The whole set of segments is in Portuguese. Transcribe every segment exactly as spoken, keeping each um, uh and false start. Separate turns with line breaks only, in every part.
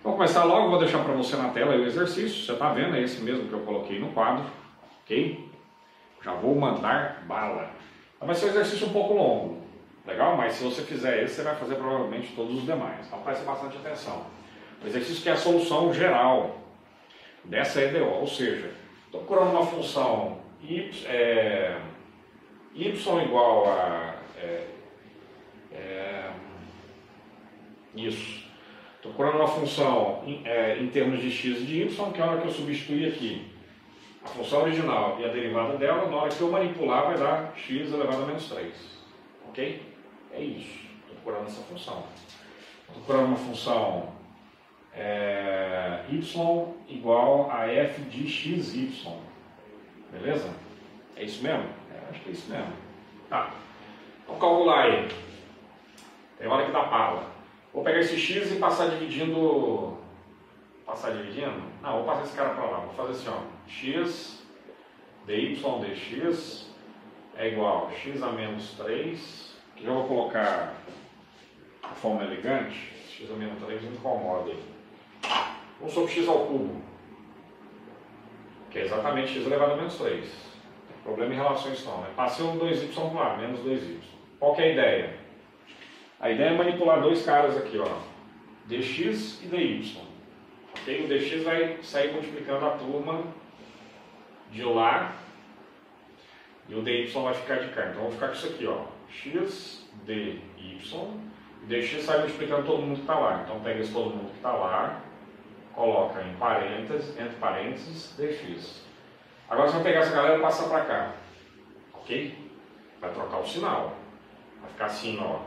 Vamos começar logo, vou deixar para você na tela aí o exercício, você está vendo, é esse mesmo que eu coloquei no quadro, ok? Já vou mandar bala. Então vai ser um exercício um pouco longo, legal? Mas se você fizer esse, você vai fazer provavelmente todos os demais, então preste bastante atenção. O exercício que é a solução geral dessa E D O, ou seja, estou procurando uma função y, é, y igual a... É, é, isso. Estou procurando uma função em, é, em termos de x e de y, que é a hora que eu substituir aqui a função original e a derivada dela, na hora que eu manipular vai dar x elevado a menos três. Ok? É isso. Estou procurando essa função. Estou procurando uma função é, y igual a f de xy. Beleza? É isso mesmo? É, acho que é isso mesmo. Tá. Vamos calcular aí. Tem hora que dá pala. Vou pegar esse x e passar dividindo... Passar dividindo? Não, vou passar esse cara para lá. Vou fazer assim, ó. X dy dx é igual a x a menos três. Que eu vou colocar a forma elegante. X a menos três me incomoda aí. um sobre x ao cubo. Que é exatamente x elevado a menos três. Problema em relação a isso não, né? Passei um dois y para lá, menos dois y. Qual que é a ideia? A ideia é manipular dois caras aqui, ó, dx e dy. Okay? O dx vai sair multiplicando a turma de lá e o dy vai ficar de cá. Então, vou ficar com isso aqui, ó, x dy. O dx sai multiplicando todo mundo que está lá. Então, pega esse todo mundo que está lá, coloca em parênteses, entre parênteses, dx. Agora, você vai pegar essa galera e passar para cá. Ok? Vai trocar o sinal. Vai ficar assim, ó.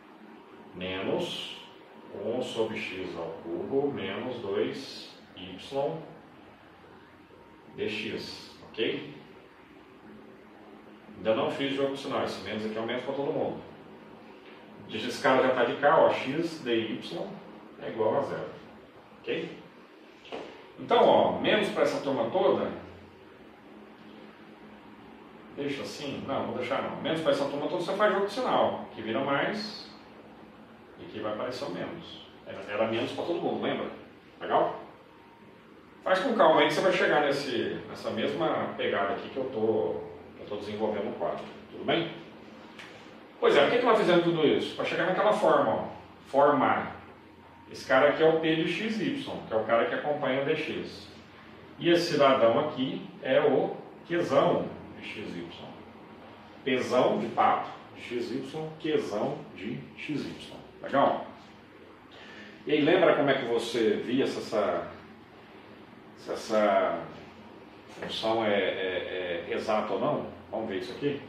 Menos um sobre x ao cubo menos dois y dx, ok? Ainda não fiz jogo de sinal, esse menos aqui é o menos para todo mundo. Esse cara já está de cá, ó, x dy é igual a zero, ok? Então, ó, menos para essa turma toda, deixa assim, não, vou deixar não, menos para essa turma toda você faz jogo de sinal, que vira mais... E aqui vai aparecer o menos. Era, era menos para todo mundo, lembra? Legal? Faz com calma aí que você vai chegar nesse, nessa mesma pegada aqui que eu tô, estou desenvolvendo no quadro. Tudo bem? Pois é, por que, que nós fizemos tudo isso? Para chegar naquela forma, ó. Formar. Esse cara aqui é o P de xy, que é o cara que acompanha o dx. E esse cidadão aqui é o Qzão de xy. Pzão de pato de xy, Qzão de xy. Legal? E aí, lembra como é que você via se essa, se essa função é, é, é exata ou não? Vamos ver isso aqui?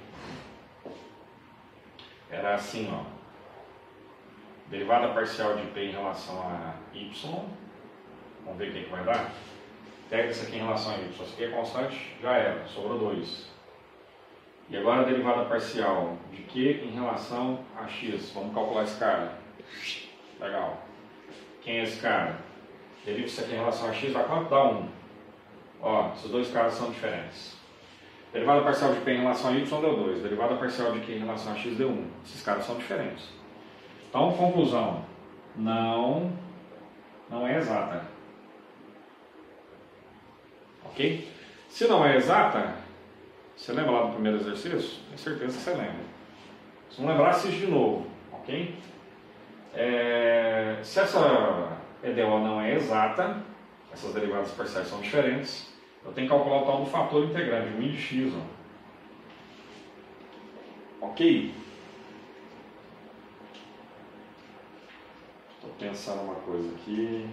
Era assim, ó. Derivada parcial de P em relação a y. Vamos ver o que, que vai dar? Pega isso aqui em relação a y. Isso aqui é constante? Já era. Sobrou dois. E agora a derivada parcial de Q em relação a x. Vamos calcular esse cara. Legal. Quem é esse cara? Deriva isso aqui em relação a x, dá quanto? Dá um. Ó, esses dois caras são diferentes. Derivada parcial de P em relação a y deu dois. Derivada parcial de Q em relação a x deu um. Esses caras são diferentes. Então, conclusão. Não, não é exata. Ok? Se não é exata... Você lembra lá do primeiro exercício? Tenho certeza que você lembra. Se não lembrar, assiste de novo, ok? É, se essa E D O não é exata, essas derivadas parciais são diferentes, eu tenho que calcular o tal do fator integrante, o I de x. Ó. Ok? Estou pensando uma coisa aqui.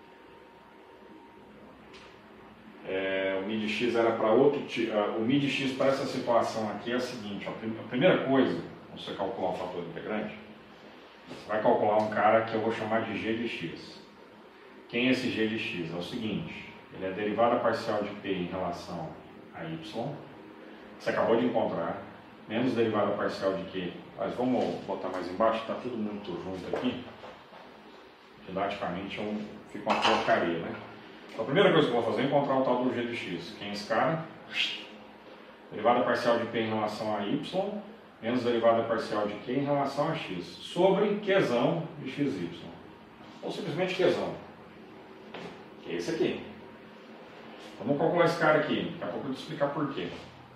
É, o mi de x era para outro tipo. O mi de x para essa situação aqui é a seguinte: ó, a primeira coisa, quando você calcular um fator integrante, você vai calcular um cara que eu vou chamar de g de x. Quem é esse g de x? É o seguinte: ele é a derivada parcial de p em relação a y, você acabou de encontrar, menos derivada parcial de q. Mas vamos botar mais embaixo, está tudo muito junto aqui. Didaticamente um, fica uma porcaria, né? Então, a primeira coisa que eu vou fazer é encontrar o tal do g de x. Quem é esse cara? Derivada parcial de p em relação a y, menos derivada parcial de q em relação a x, sobre qzão de xy. Ou simplesmente qzão. que é esse aqui. Então, vamos calcular esse cara aqui, daqui a pouco eu vou te explicar por quê.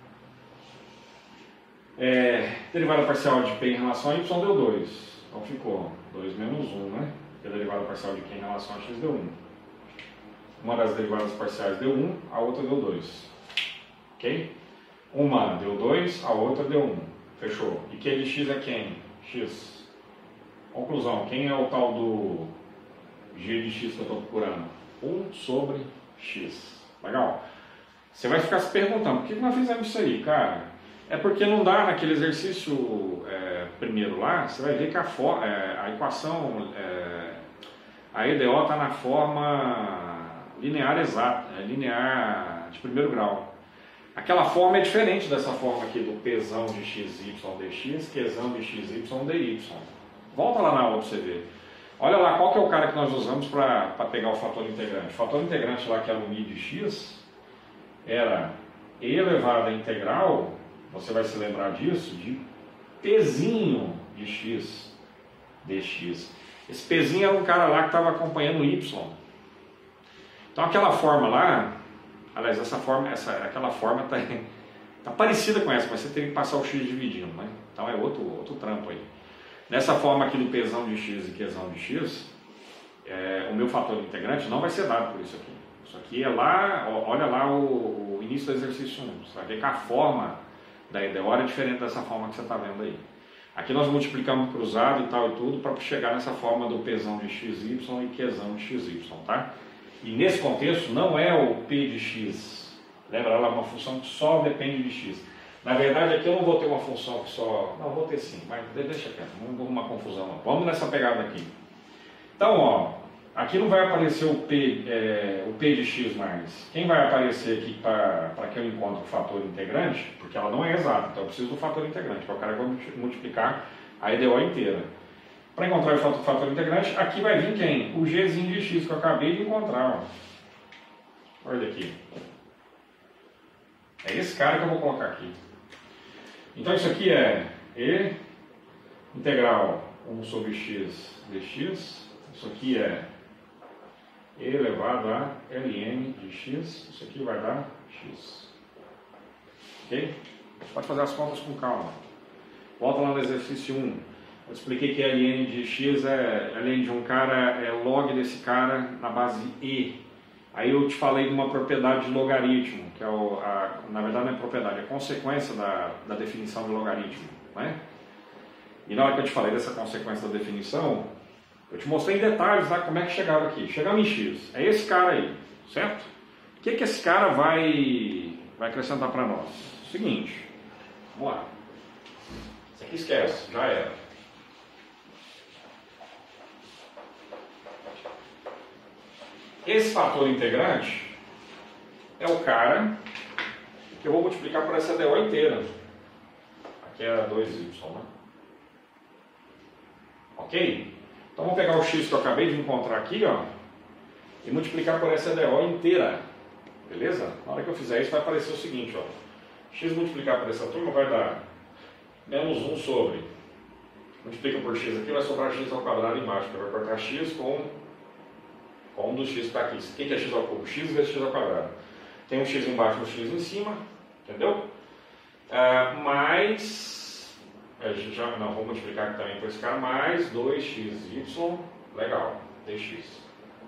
É, derivada parcial de P em relação a Y deu dois. Então ficou dois menos um, né? Porque a derivada parcial de Q em relação a X deu um. Uma das derivadas parciais deu um, a outra deu dois. Ok? Uma deu dois, a outra deu um. Fechou. E Q de X é quem? X. Conclusão. Quem é o tal do G de X que eu estou procurando? um sobre X. Legal? Você vai ficar se perguntando, por que nós fizemos isso aí, cara? É porque não dá naquele exercício é, primeiro lá, você vai ver que a, for, é, a equação, é, a E D O está na forma linear exata, é, linear de primeiro grau. Aquela forma é diferente dessa forma aqui do Pzão de xy dx, Qzão de xy dy. Volta lá na aula para você ver. Olha lá, qual que é o cara que nós usamos para pegar o fator integrante? O fator integrante lá, que era o mi de x, era e elevado à integral, você vai se lembrar disso, de Pzinho de x dx. Esse Pzinho era um cara lá que estava acompanhando o y. Então aquela forma lá, aliás, essa forma, essa, aquela forma está tá parecida com essa, mas você tem que passar o x dividindo, né? Então é outro, outro trampo aí. Nessa forma aqui do Pzão de x e Qzão de x, é, o meu fator integrante não vai ser dado por isso aqui. Isso aqui é lá, olha lá o, o início do exercício um. Você vai ver que a forma da E D O é diferente dessa forma que você está vendo aí. Aqui nós multiplicamos cruzado e tal e tudo para chegar nessa forma do Pzão de xy e Qzão de xy, tá? E nesse contexto não é o P de x. Lembra, ela é uma função que só depende de x. Na verdade aqui eu não vou ter uma função que só... Não, vou ter sim, mas deixa quieto, não vou uma confusão não. Vamos nessa pegada aqui. Então, ó, aqui não vai aparecer o P, é, o P de x mais. Quem vai aparecer aqui para que eu encontre o fator integrante, porque ela não é exata, então eu preciso do fator integrante, que é o cara que vai multiplicar a E D O inteira. Para encontrar o fator, fator integrante, aqui vai vir quem? O Gzinho de x que eu acabei de encontrar. Ó. Olha aqui. É esse cara que eu vou colocar aqui. Então isso aqui é E integral um sobre x dx. Isso aqui é E elevado a ln de x. Isso aqui vai dar x. Ok? Você pode fazer as contas com calma. Volta lá no exercício um. Eu expliquei que ln de x é ln de um cara, é log desse cara na base e. Aí eu te falei de uma propriedade de logaritmo, que é o, a, na verdade não é propriedade, é consequência da, da definição de logaritmo, né? E na hora que eu te falei dessa consequência da definição, eu te mostrei em detalhes lá como é que chegava aqui. Chegamos em x, é esse cara aí, certo? O que, que esse cara vai, vai acrescentar para nós? Seguinte, vamos lá. Isso aqui esquece, já era. Esse fator integrante é o cara que eu vou multiplicar por essa E D O inteira. Aqui é dois y, né? Ok? Então vamos pegar o x que eu acabei de encontrar aqui, ó, e multiplicar por essa E D O inteira. Beleza? Na hora que eu fizer isso vai aparecer o seguinte, ó. X multiplicar por essa turma vai dar menos um sobre. Multiplica por x aqui, vai sobrar x ao quadrado embaixo, porque vai cortar x com... com um dos x que está aqui. O que é x ao cubo? X vezes x ao quadrado. Tem um x embaixo e um x em cima, entendeu? Uh, mais, já, não, vou multiplicar aqui também por esse cara, mais dois x y, legal, dx.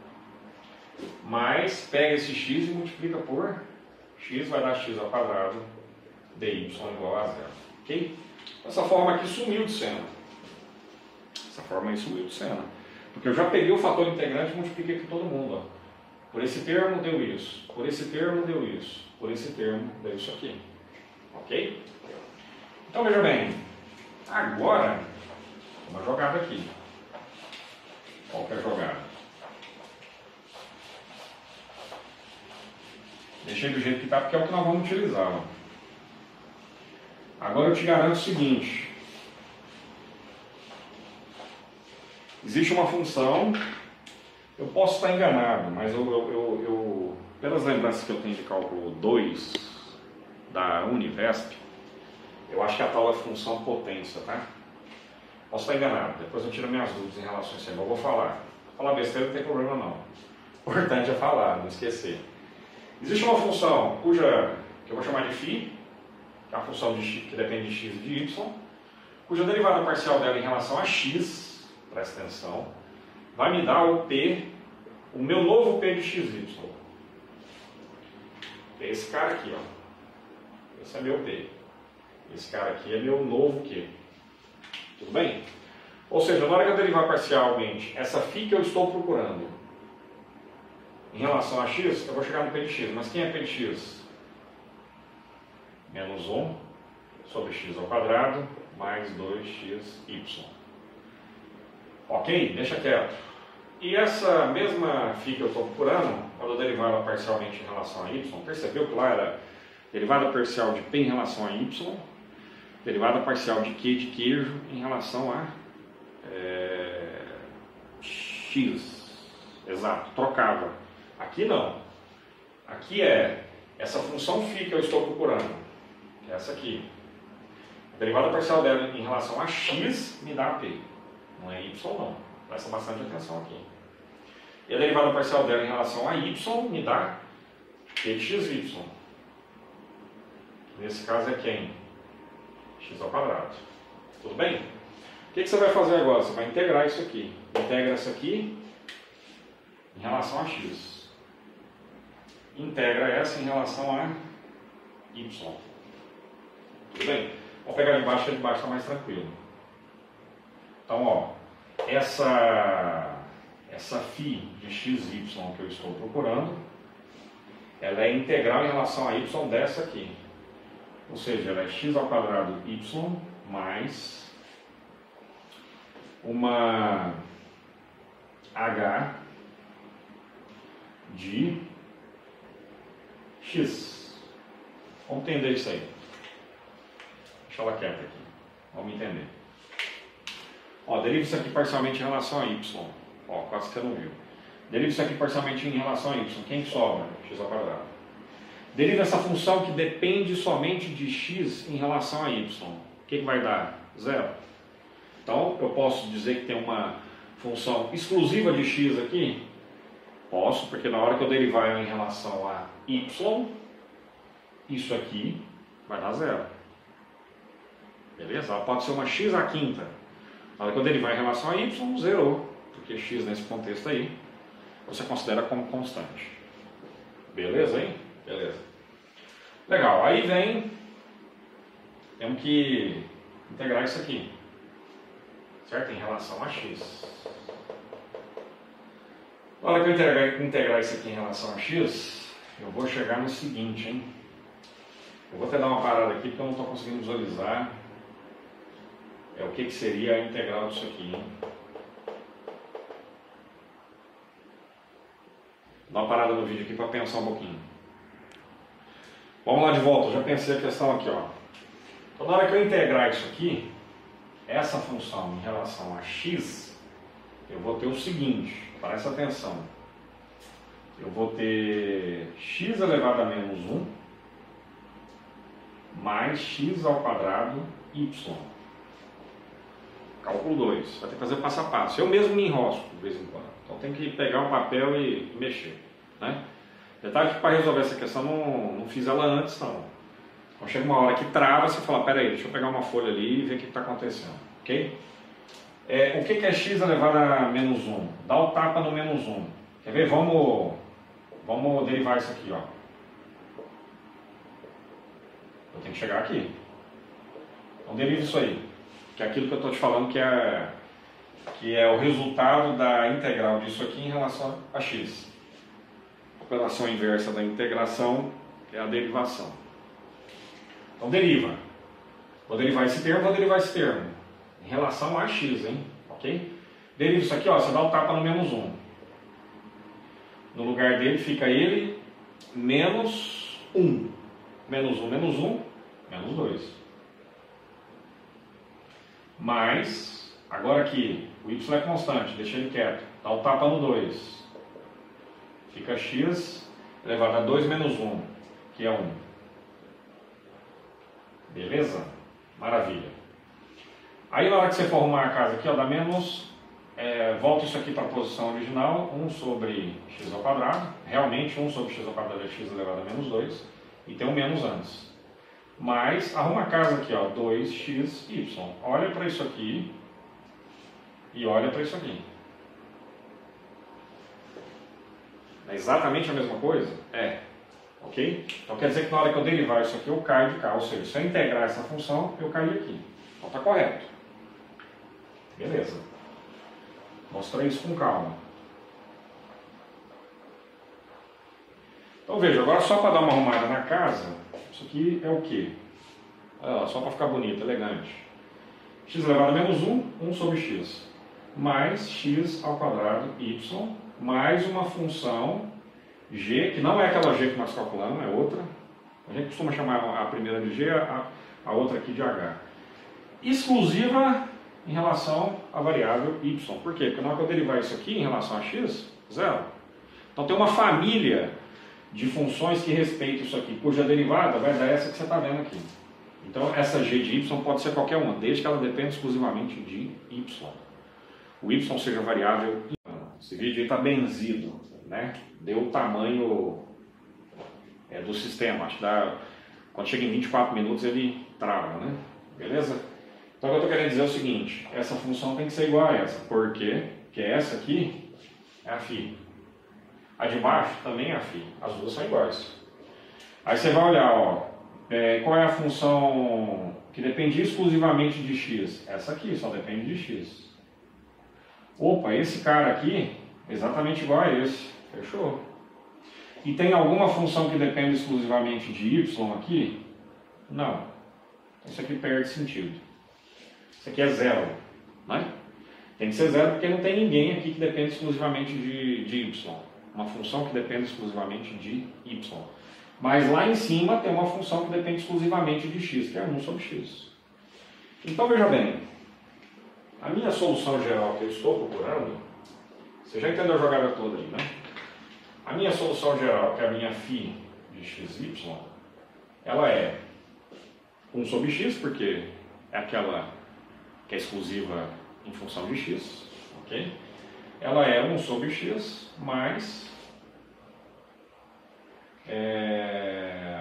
Mais, pega esse x e multiplica por x, vai dar x ao quadrado, dy igual a zero. Ok? Essa forma aqui sumiu de cena. Essa forma aí sumiu de cena. Porque eu já peguei o fator integrante e multipliquei com todo mundo. Ó. Por esse termo deu isso, por esse termo deu isso, por esse termo deu isso aqui. Ok? Então veja bem, agora, uma jogada aqui. Qual que é a jogada? Deixei do jeito que está porque é o que nós vamos utilizar. Ó. Agora eu te garanto o seguinte. Existe uma função, eu posso estar enganado, mas eu, eu, eu, eu, pelas lembranças que eu tenho de cálculo dois da Univesp, eu acho que a tal é função potência, tá? Posso estar enganado, depois eu tiro minhas dúvidas em relação a isso aí, mas eu vou falar. Falar besteira não tem problema não. Importante é falar, não esquecer. Existe uma função cuja, que eu vou chamar de φ, que é a função de x, que depende de x e de y, cuja derivada parcial dela em relação a x, presta atenção, vai me dar o p, o meu novo p de xy. É esse cara aqui, ó. Esse é meu p. Esse cara aqui é meu novo q. Tudo bem? Ou seja, na hora que eu derivar parcialmente essa φ que eu estou procurando em relação a x, eu vou chegar no p de x. Mas quem é p de x? Menos um sobre x ao quadrado mais dois x y. Ok? Deixa quieto. E essa mesma φ que eu estou procurando, quando eu derivar ela parcialmente em relação a y, percebeu que lá era derivada parcial de p em relação a y, derivada parcial de q de queijo em relação a é, x. Exato, trocava. Aqui não. Aqui é essa função φ que eu estou procurando, que é essa aqui. A derivada parcial dela em relação a x me dá p. Não é y não. Presta bastante atenção aqui. E a derivada parcial dela em relação a y me dá p de xy. Nesse caso é quem? X ao quadrado. Tudo bem? O que, que você vai fazer agora? Você vai integrar isso aqui. Integra isso aqui em relação a x. Integra essa em relação a y. Tudo bem? Vamos pegar de baixo, que de baixo está mais tranquilo. Então, ó, essa, essa φ de xy que eu estou procurando, ela é integral em relação a y dessa aqui. Ou seja, ela é x ao quadrado y mais uma h de x. Vamos entender isso aí. Deixa ela quieta aqui. Vamos entender. Ó, deriva isso aqui parcialmente em relação a y. Ó, quase que você não viu. Deriva isso aqui parcialmente em relação a y. Quem sobra? X ao quadrado. Deriva essa função que depende somente de x em relação a y. O que, que vai dar? Zero. Então, eu posso dizer que tem uma função exclusiva de x aqui? Posso, porque na hora que eu derivar ela em relação a y, isso aqui vai dar zero. Beleza? Ela pode ser uma x à quinta. Na hora que eu derivar em relação a y, zerou. Porque x nesse contexto aí, você considera como constante. Beleza, hein? Beleza. Legal. Aí vem, temos que integrar isso aqui. Certo? Em relação a x. Na hora que eu integrar, integrar isso aqui em relação a x, eu vou chegar no seguinte, hein? Eu vou até dar uma parada aqui porque eu não estou conseguindo visualizar é, o que, que seria a integral disso aqui, hein? Dá uma parada no vídeo aqui para pensar um pouquinho. Vamos lá de volta, eu já pensei a questão aqui, ó. Então, na hora que eu integrar isso aqui, essa função em relação a x, eu vou ter o seguinte, presta atenção. Eu vou ter x elevado a menos um mais x ao quadrado y. Cálculo dois. Vai ter que fazer passo a passo. Eu mesmo me enrosco de vez em quando. Então tem que pegar um papel e mexer, né? Detalhe que para resolver essa questão não, não fiz ela antes não. Então chega uma hora que trava, você fala, peraí, deixa eu pegar uma folha ali e ver o que está acontecendo, ok? É, o que, que é x elevado a menos um? Dá o tapa no menos um. Quer ver? Vamos, vamos derivar isso aqui, ó. Eu tenho que chegar aqui. Então deriva isso aí. Que é aquilo que eu estou te falando que é, que é o resultado da integral disso aqui em relação a x. A operação inversa da integração é a derivação. Então deriva. Vou derivar esse termo, vou derivar esse termo. Em relação a x, hein? Ok? Deriva isso aqui, ó, você dá o tapa no menos um. No lugar dele fica ele menos um. Menos um, menos um, menos dois. Mais, agora aqui, o y é constante, deixa ele quieto. Dá o tapa no dois. Fica x elevado a dois menos um, que é um. Beleza? Maravilha. Aí na hora que você for arrumar a casa aqui, ó, dá menos é, volta isso aqui para a posição original, um sobre x ao quadrado, realmente um sobre x ao quadrado é x elevado a menos dois, e tem um menos antes. Mas, arruma a casa aqui, ó, dois x y. Olha para isso aqui e olha para isso aqui. É exatamente a mesma coisa? É. Ok? Então quer dizer que na hora que eu derivar isso aqui, eu caio de cá. Ou seja, se eu integrar essa função, eu caio aqui. Então está correto. Beleza. Mostrei isso com calma. Então veja, agora só para dar uma arrumada na casa, isso aqui é o quê? Olha lá, só para ficar bonito, elegante. X elevado a menos um, um sobre x. Mais x ao quadrado y, mais uma função g, que não é aquela g que nós calculamos, é outra. A gente costuma chamar a primeira de g, a, a outra aqui de h. Exclusiva em relação à variável y. Por quê? Porque na hora que eu derivar isso aqui em relação a x, zero. Então tem uma família de funções que respeitam isso aqui, cuja derivada vai dar essa que você está vendo aqui. Então essa g de y pode ser qualquer uma, desde que ela dependa exclusivamente de y. O y seja variável. Esse vídeo aí está benzido, né? Deu o tamanho é, do sistema. Acho que dá, quando chega em vinte e quatro minutos ele trava, né? Beleza? Então o que eu estou querendo dizer é o seguinte: essa função tem que ser igual a essa. Por quê? Porque essa aqui é a φ. A de baixo também é a φ. As duas são iguais. Aí você vai olhar, ó, é, qual é a função que depende exclusivamente de x? Essa aqui só depende de x. Opa, esse cara aqui é exatamente igual a esse. Fechou. E tem alguma função que depende exclusivamente de y aqui? Não. Isso aqui perde sentido. Isso aqui é zero, né? Tem que ser zero porque não tem ninguém aqui que depende exclusivamente de, de y. Uma função que depende exclusivamente de y. Mas lá em cima tem uma função que depende exclusivamente de x, que é um sobre x. Então veja bem, a minha solução geral que eu estou procurando, você já entendeu a jogada toda aí, né? A minha solução geral, que é a minha φ de xy, ela é um sobre x, porque é aquela que é exclusiva em função de x, ok? Ela é um sobre x mais é,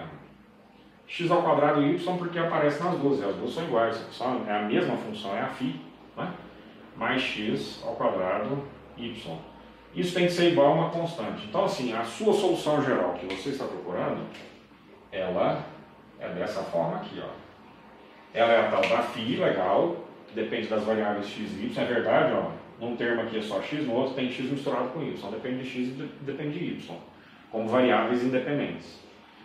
x ao quadrado y, porque aparece nas duas, as duas são iguais, é a mesma função, é a φ, né? Mais x ao quadrado y. Isso tem que ser igual a uma constante. Então assim, a sua solução geral que você está procurando, ela é dessa forma aqui, ó. Ela é a tal da φ, legal, que depende das variáveis x e y, é verdade, ó. Num termo aqui é só x, no outro tem x misturado com y. Depende de x e depende de y, como variáveis independentes.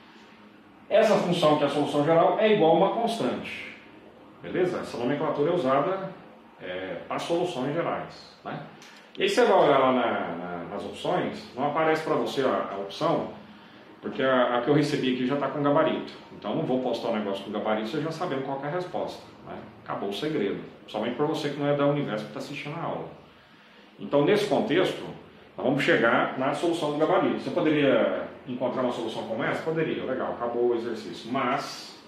Essa função, que é a solução geral, é igual a uma constante. Beleza? Essa nomenclatura é usada é, para soluções gerais, né? E aí você vai olhar lá na, na, nas opções, não aparece para você a, a opção, porque a, a que eu recebi aqui já está com gabarito. Então não vou postar um negócio com gabarito, você já sabendo qual é a resposta, né? Acabou o segredo. Somente para você que não é da Universo que está assistindo a aula. Então, nesse contexto, nós vamos chegar na solução do gabarito. Você poderia encontrar uma solução como essa? Poderia, legal, acabou o exercício. Mas,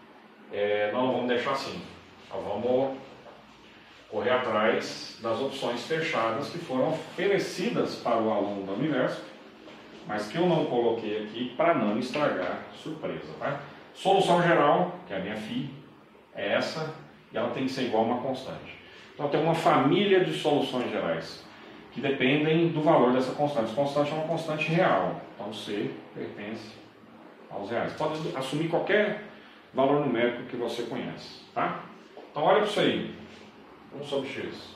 é, nós não vamos deixar assim. Nós vamos correr atrás das opções fechadas que foram oferecidas para o aluno da Universo, mas que eu não coloquei aqui para não estragar surpresa, tá? Solução geral, que é a minha φ, é essa, e ela tem que ser igual a uma constante. Então tem uma família de soluções gerais que dependem do valor dessa constante. Constante é uma constante real, então C pertence aos reais. Pode assumir qualquer valor numérico que você conhece, tá? Então olha para isso aí, um sobre x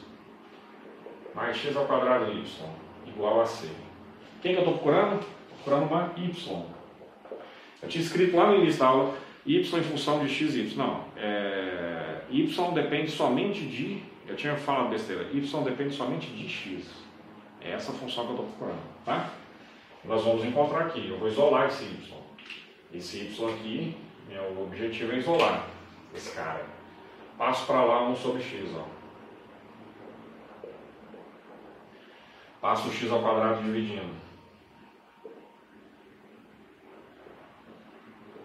mais x ao quadrado y igual a C. Quem que eu estou procurando? Estou procurando uma y. Eu tinha escrito lá no início da aula y em função de x e y. Não, é, y depende somente de... Eu tinha falado besteira. Y depende somente de x. É essa função que eu estou procurando, tá? Nós vamos encontrar aqui. Eu vou isolar esse y. Esse y aqui, meu objetivo é isolar esse cara. Passo para lá um sobre x, ó. Passo o x ao quadrado dividindo.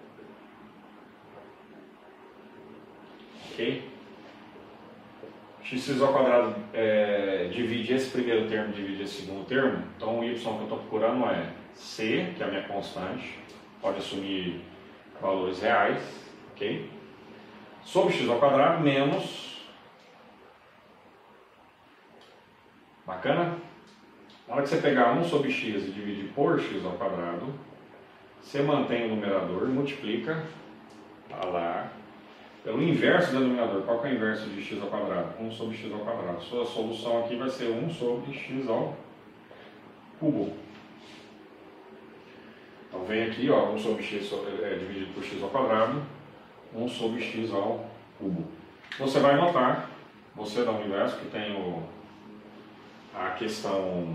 Ok? x ao quadrado é, divide esse primeiro termo, divide esse segundo termo, então o y que eu estou procurando é c, que é a minha constante, pode assumir valores reais, ok? Sobre x ao quadrado menos, bacana? Na hora que você pegar um sobre x e dividir por x ao quadrado, você mantém o numerador, multiplica, tá lá, pelo inverso do denominador. Qual que é o inverso de x ao quadrado? um sobre x ao quadrado. Sua solução aqui vai ser um sobre x ao cubo. Então vem aqui, ó, um sobre x é, dividido por x ao quadrado, um sobre x ao cubo. Você vai notar, você da Universo, que tem o, a questão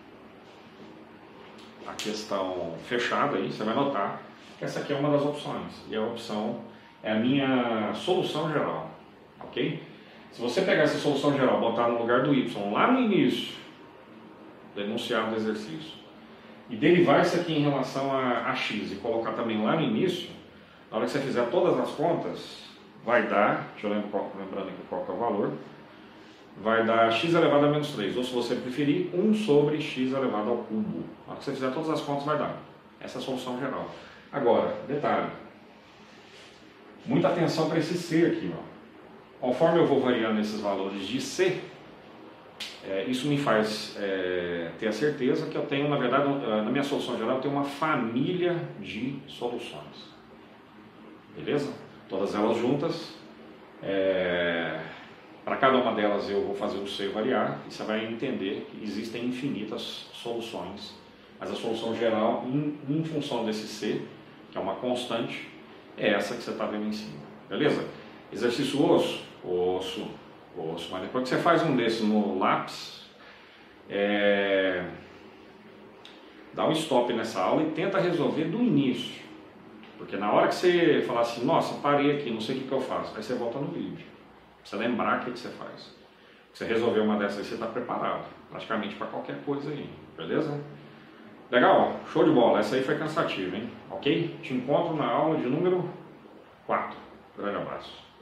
a questão fechada aí, você vai notar que essa aqui é uma das opções. E a opção é a minha solução geral, ok? Se você pegar essa solução geral, botar no lugar do y lá no início do enunciado do exercício, e derivar isso aqui em relação a, a x e colocar também lá no início, na hora que você fizer todas as contas, vai dar, deixa eu lembrar, lembrando aqui qual que é o valor, vai dar x elevado a menos três, ou se você preferir, um sobre x elevado ao cubo. Na hora que você fizer todas as contas, vai dar. Essa é a solução geral. Agora, detalhe, muita atenção para esse c aqui, ó. Conforme eu vou variando esses valores de c, é, isso me faz é, ter a certeza que eu tenho, na verdade, na minha solução geral, eu tenho uma família de soluções. Beleza? Todas elas juntas. É, para cada uma delas eu vou fazer o c variar e você vai entender que existem infinitas soluções. Mas a solução geral, em, em função desse c, que é uma constante, é essa que você está vendo em cima. Beleza? Exercício osso, osso, osso. Mas depois que você faz um desses no lápis, é, dá um stop nessa aula e tenta resolver do início. Porque na hora que você falar assim, nossa, parei aqui, não sei o que, que eu faço, aí você volta no vídeo. Pra você lembrar o que, que você faz. Se você resolver uma dessas aí, você está preparado. Praticamente para qualquer coisa aí. Beleza? Legal? Show de bola. Essa aí foi cansativa, hein? Ok? Te encontro na aula de número quatro. Grande abraço.